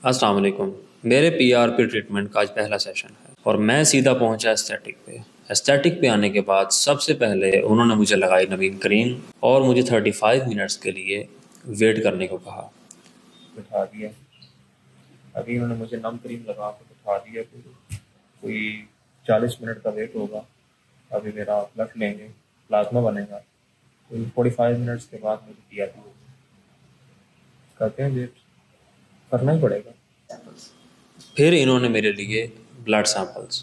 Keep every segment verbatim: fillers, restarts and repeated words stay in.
अस्सलाम वालेकुम। मेरे पीआरपी ट्रीटमेंट का आज पहला सेशन है और मैं सीधा पहुंचा एस्थेटिक पे। एस्थेटिक पे आने के बाद सबसे पहले उन्होंने मुझे लगाई नवीन क्रीम और मुझे पैंतीस मिनट्स के लिए वेट करने को कहा। बिठा दिया। अभी उन्होंने मुझे नम क्रीम लगा के बिठा दिया। कोई चालीस मिनट का वेट होगा। अभी मेरा ब्लड लेंगे, प्लाज्मा बनेगा। कोई पैंतालीस मिनट्स के बाद मुझे दिया होगी। कहते हैं वेट करना ही पड़ेगा। फिर इन्होंने मेरे लिए ब्लड सैंपल्स,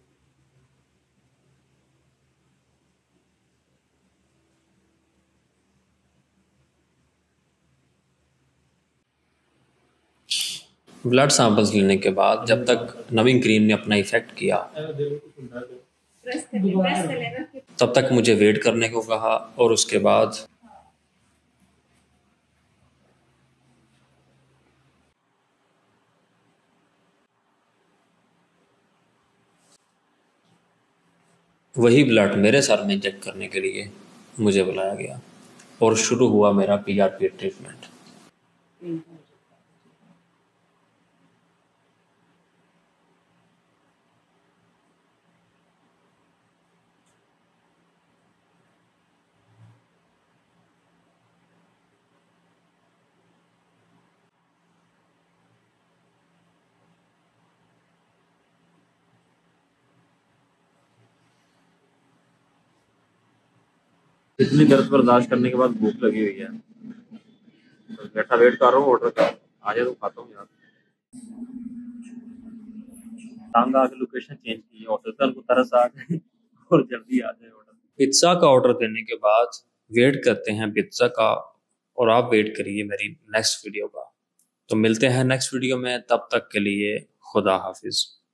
ब्लड सैंपल्स लेने के बाद जब तक नवीन क्रीम ने अपना इफेक्ट किया तब तक मुझे वेट करने को कहा और उसके बाद वही ब्लड मेरे सर में इंजेक्ट करने के लिए मुझे बुलाया गया और शुरू हुआ मेरा पीआरपी ट्रीटमेंट। इतनी दर्द बर्दाश्त करने के बाद भूख लगी हुई है। बैठा वेट कर रहा हूँ ऑर्डर का। आ जाए तो खाता हूँ यार। टांग आके लोकेशन चेंज की और कल को तरस आ जाए और जल्दी आ जाए ऑर्डर। पिज्ज़ा का ऑर्डर देने के बाद वेट करते हैं पिज्ज़ा का और आप वेट करिए मेरी नेक्स्ट वीडियो का। तो मिलते हैं नेक्स्ट वीडियो में, तब तक के लिए खुदा हाफिज।